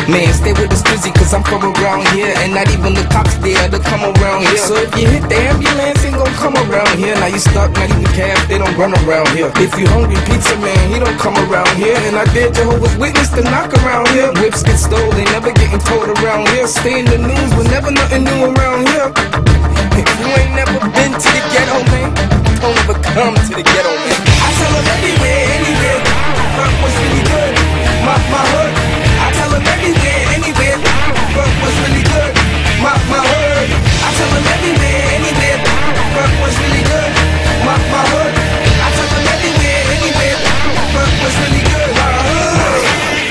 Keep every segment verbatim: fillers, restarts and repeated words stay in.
Man, stay with us busy cause I'm from around here, and not even the cops there to come around here. So if you hit the ambulance, ain't gon' come around here. Now you stuck, not even cabs, they don't run around here. If you hungry, pizza man, he don't come around here. And I dare Jehovah's Witness to knock around here. Whips get stolen, they never getting told around here. Stay in the news, but never nothing new around here. If you ain't never been to the ghetto, man, don't ever come to the ghetto, man. I tell them everywhere, anywhere, fuck what's really good, my, my hood. I tell them everywhere, anywhere, fuck what's really good, my, my hood. I tell them everywhere, anywhere, fuck what's really good, my, my hood. I tell them everywhere, anywhere, fuck what's really good, my hood.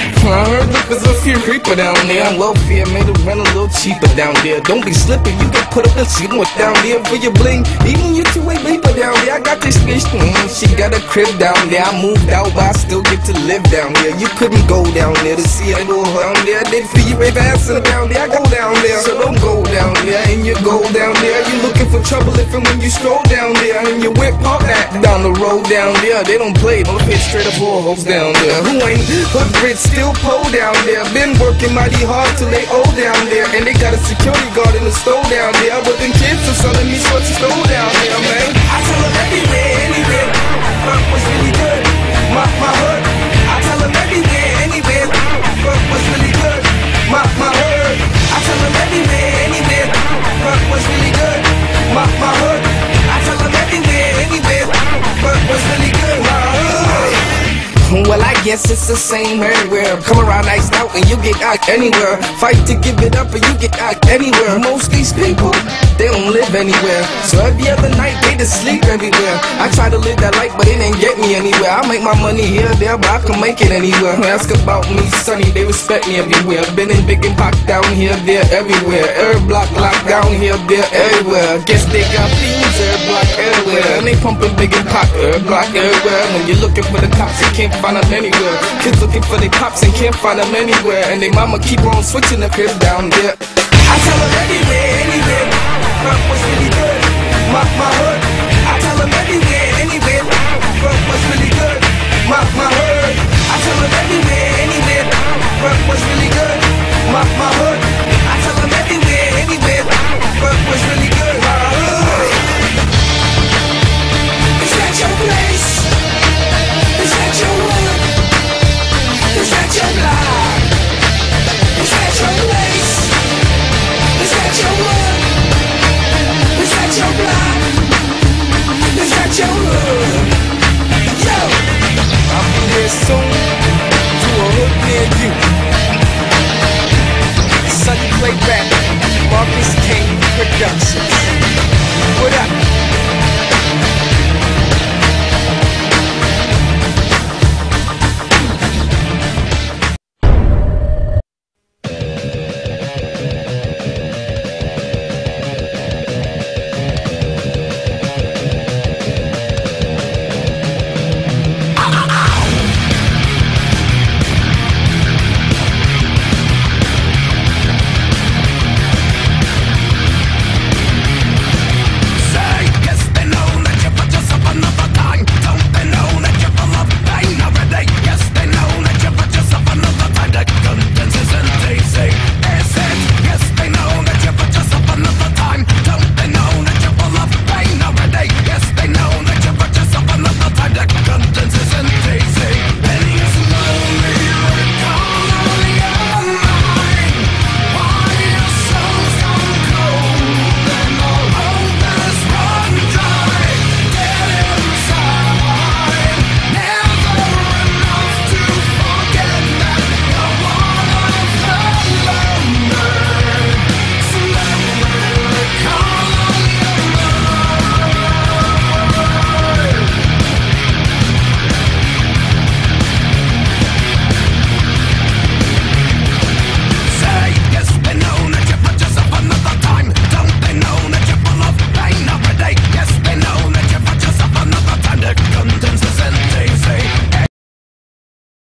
I heard that there's a few reaper down there. Welfare made it run a little cheaper down there. Don't be slipping, you get put up and see what's down there for your bling. Even you two-way leaper down there. I got this bitch, mm, she got a crib down there. I moved out, but I still get to live down there. You couldn't go down there to see a little down there. They feel you rape ass down there. I go down there, so don't go down there. And you go down there, you looking for trouble if and when you stroll down there. And you whip all that down the road down there. They don't play, don't hit straight up all hoes down there. Who ain't hood rich, still pole down there. Been working mighty hard till they old down there. And they got a security guard in the store down there. But them kids are selling me such a store down there, man. I tell them everywhere, anywhere, fuck what's really good, my, my hood. I tell them everywhere, anywhere, fuck what's really good, my, my hood. I tell them everywhere, anywhere, fuck what's really good, my, my hood. I tell them everywhere, anywhere, fuck what's really good, my hood. Well, I guess it's the same everywhere. Come around iced out and you get out anywhere. Fight to give it up and you get out anywhere. Most these people, they don't live anywhere. So every other night they just sleep everywhere. I try to live that life but it ain't get me anywhere. I make my money here, there, but I can make it anywhere. Ask about me, Sonny, they respect me everywhere. Been in big and Pac down here, there, everywhere. Every block locked down here, there, everywhere. Guess they got fiends every block everywhere. And they pumping big and Pac every block everywhere. When you're looking for the cops, you can't find them anywhere. Kids looking for the cops and can't find them anywhere. And they mama keep on switching the kids down there. I tell them everywhere, anywhere, fuck what's really good, my, my hood. I tell them everywhere, anywhere, fuck what's really good, my, my hood. I tell them everywhere, anywhere, fuck what's really good, my,